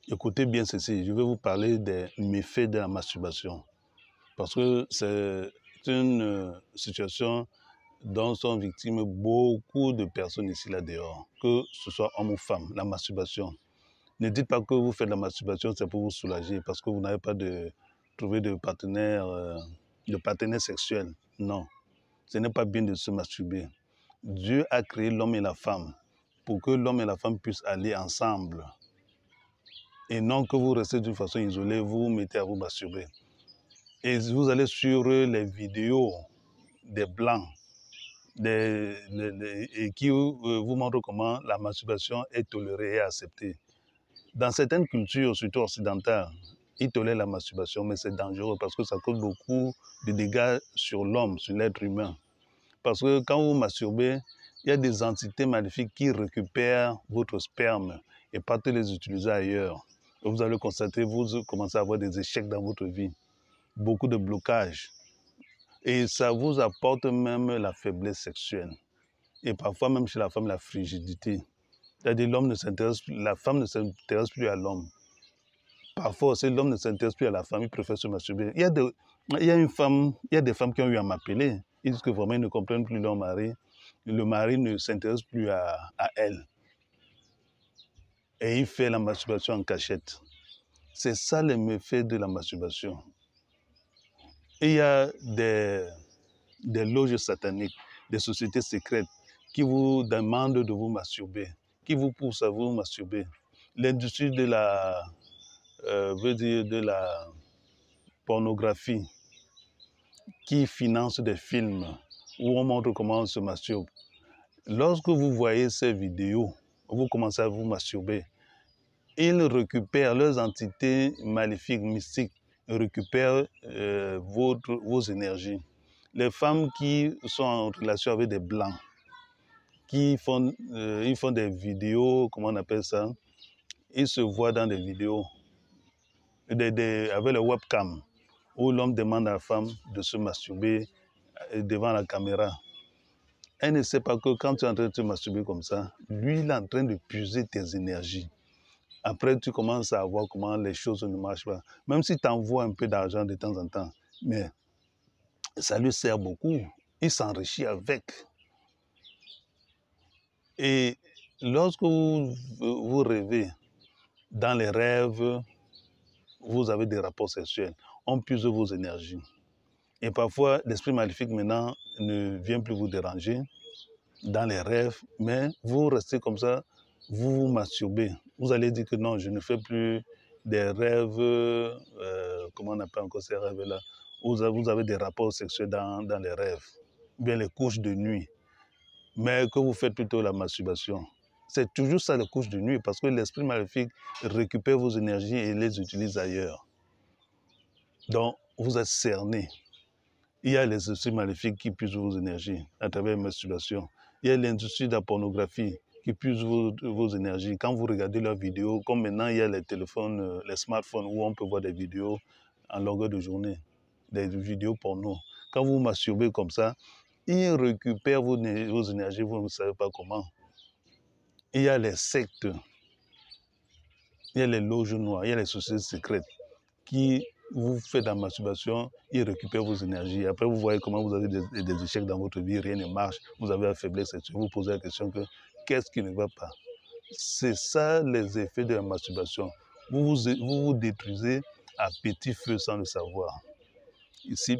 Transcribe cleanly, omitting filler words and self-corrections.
Écoutez bien ceci, je vais vous parler des méfaits de la masturbation. Parce que c'est une situation dont sont victimes beaucoup de personnes ici là-dehors, que ce soit homme ou femme, la masturbation. Ne dites pas que vous faites la masturbation, c'est pour vous soulager, parce que vous n'avez pas trouvé de partenaire sexuel. Non, ce n'est pas bien de se masturber. Dieu a créé l'homme et la femme pour que l'homme et la femme puissent aller ensemble. Et non que vous restez d'une façon isolée, vous vous mettez à vous masturber. Et vous allez sur les vidéos des blancs et qui vous montrent comment la masturbation est tolérée et acceptée. Dans certaines cultures, surtout occidentales, ils tolèrent la masturbation, mais c'est dangereux parce que ça cause beaucoup de dégâts sur l'homme, sur l'être humain. Parce que quand vous masturbez, il y a des entités maléfiques qui récupèrent votre sperme et partent les utiliser ailleurs. Et vous allez constater, vous commencez à avoir des échecs dans votre vie, beaucoup de blocages. Et ça vous apporte même la faiblesse sexuelle. Et parfois même chez la femme, la frigidité. C'est-à-dire la femme ne s'intéresse plus à l'homme. Parfois aussi, l'homme ne s'intéresse plus à la femme, il préfère se masturber. Il y a des femmes qui ont eu à m'appeler. Ils disent que vraiment, ils ne comprennent plus leur mari. Le mari ne s'intéresse plus à elle. Et il fait la masturbation en cachette. C'est ça les méfaits de la masturbation. Et il y a des loges sataniques, des sociétés secrètes qui vous demandent de vous masturber, qui vous poussent à vous masturber. L'industrie de la pornographie qui finance des films où on montre comment on se masturbe. Lorsque vous voyez ces vidéos, vous commencez à vous masturber. Ils récupèrent leurs entités maléfiques, mystiques, récupèrent vos énergies. Les femmes qui sont en relation avec des blancs, ils font des vidéos, comment on appelle ça? Ils se voient dans des vidéos avec le webcam, où l'homme demande à la femme de se masturber devant la caméra. Elle ne sait pas que quand tu es en train de te masturber comme ça, lui, il est en train de puiser tes énergies. Après, tu commences à voir comment les choses ne marchent pas. Même si tu envoies un peu d'argent de temps en temps, mais ça lui sert beaucoup. Il s'enrichit avec. Et lorsque vous rêvez, dans les rêves, vous avez des rapports sexuels. On puise vos énergies. Et parfois, l'esprit maléfique maintenant ne vient plus vous déranger dans les rêves, mais vous restez comme ça, vous vous masturbez. Vous allez dire que non, je ne fais plus des rêves, comment on appelle encore ces rêves-là, vous avez des rapports sexuels dans les rêves, bien les couches de nuit, mais que vous faites plutôt la masturbation. C'est toujours ça, les couches de nuit, parce que l'esprit maléfique récupère vos énergies et les utilise ailleurs. Donc, vous êtes cerné. Il y a les esprits maléfiques qui puisent vos énergies à travers la masturbation. Il y a l'industrie de la pornographie qui puise vos énergies. Quand vous regardez leurs vidéos, comme maintenant il y a les téléphones, les smartphones où on peut voir des vidéos en longueur de journée, des vidéos porno. Quand vous masturbez comme ça, ils récupèrent vos énergies, vous ne savez pas comment. Il y a les sectes, il y a les loges noires, il y a les sociétés secrètes qui vous faites la masturbation, ils récupèrent vos énergies. Après, vous voyez comment vous avez des échecs dans votre vie, rien ne marche, vous avez la faiblesse sexuelle, vous posez la question que qu'est-ce qui ne va pas? C'est ça les effets de la masturbation. Vous vous détruisez à petit feu sans le savoir. Ici,